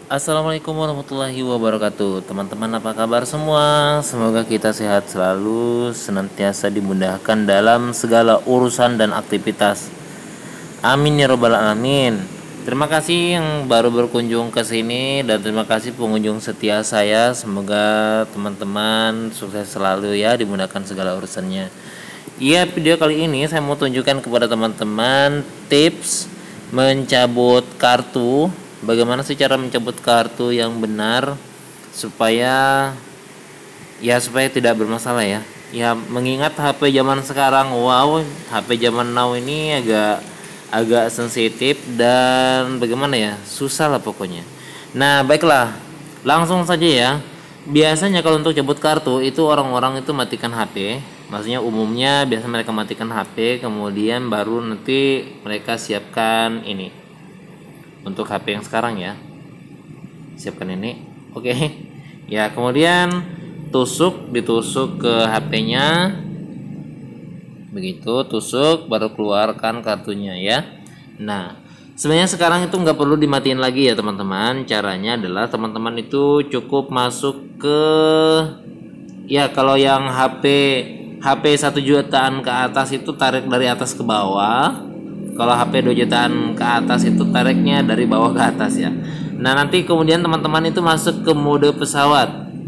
Assalamualaikum warahmatullahi wabarakatuh. Teman-teman, apa kabar semua? Semoga kita sehat selalu, senantiasa dimudahkan dalam segala urusan dan aktivitas. Amin ya robbal alamin. Terima kasih yang baru berkunjung ke sini dan terima kasih pengunjung setia saya. Semoga teman-teman sukses selalu ya, dimudahkan segala urusannya. Iya, video kali ini saya mau tunjukkan kepada teman-teman tips mencabut kartu. Bagaimana sih cara mencabut kartu yang benar supaya tidak bermasalah ya. Ya, mengingat HP zaman sekarang, wow, HP zaman now ini agak sensitif dan bagaimana ya, susah lah pokoknya. Nah, baiklah, langsung saja ya. Biasanya kalau untuk cabut kartu itu orang-orang itu matikan HP. Maksudnya umumnya biasa mereka matikan HP, kemudian baru nanti mereka siapkan ini. Untuk HP yang sekarang ya, siapkan ini. Oke. Ya, kemudian ditusuk ke HP-nya. Begitu, tusuk baru keluarkan kartunya ya. Nah, sebenarnya sekarang itu nggak perlu dimatiin lagi ya teman-teman. Caranya adalah teman-teman itu cukup masuk ke, ya kalau yang HP 1 jutaan ke atas itu tarik dari atas ke bawah. Kalau HP 2 jutaan ke atas itu tariknya dari bawah ke atas ya. Nah, nanti kemudian teman-teman itu masuk ke mode pesawat.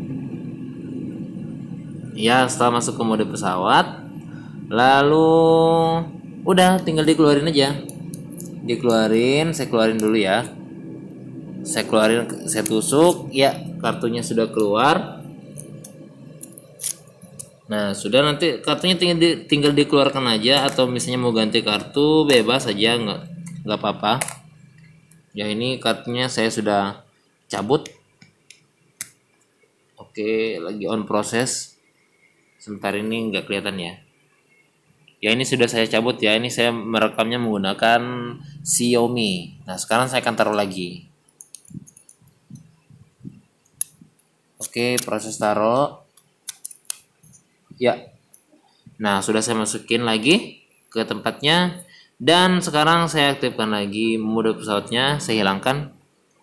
Ya, setelah masuk ke mode pesawat, lalu udah tinggal dikeluarin aja. Dikeluarin, saya keluarin dulu ya. Saya tusuk, ya kartunya sudah keluar. Nah, sudah, nanti kartunya tinggal dikeluarkan aja, atau misalnya mau ganti kartu bebas aja, nggak apa-apa. Ya, ini kartunya saya sudah cabut. Oke, lagi on proses. Sebentar, ini nggak kelihatan ya. Ya, ini sudah saya cabut ya. Ini saya merekamnya menggunakan Xiaomi. Nah, sekarang saya akan taruh lagi. Oke, proses taruh. Ya, nah sudah saya masukin lagi ke tempatnya, dan sekarang saya aktifkan lagi mode pesawatnya, saya hilangkan,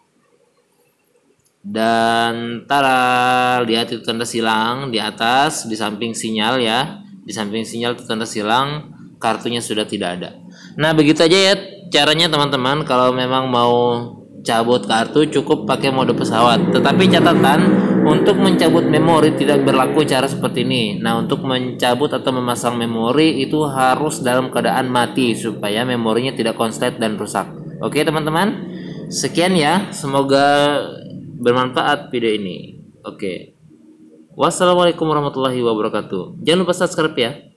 dan tara, lihat itu tanda silang di atas, di samping sinyal ya, di samping sinyal itu tanda silang, kartunya sudah tidak ada. Nah, begitu aja ya caranya teman-teman. Kalau memang mau cabut kartu cukup pakai mode pesawat, tetapi catatan, untuk mencabut memori tidak berlaku cara seperti ini. Nah, untuk mencabut atau memasang memori itu harus dalam keadaan mati supaya memorinya tidak konslet dan rusak. Oke teman-teman, sekian ya, semoga bermanfaat video ini. Oke, wassalamualaikum warahmatullahi wabarakatuh. Jangan lupa subscribe ya.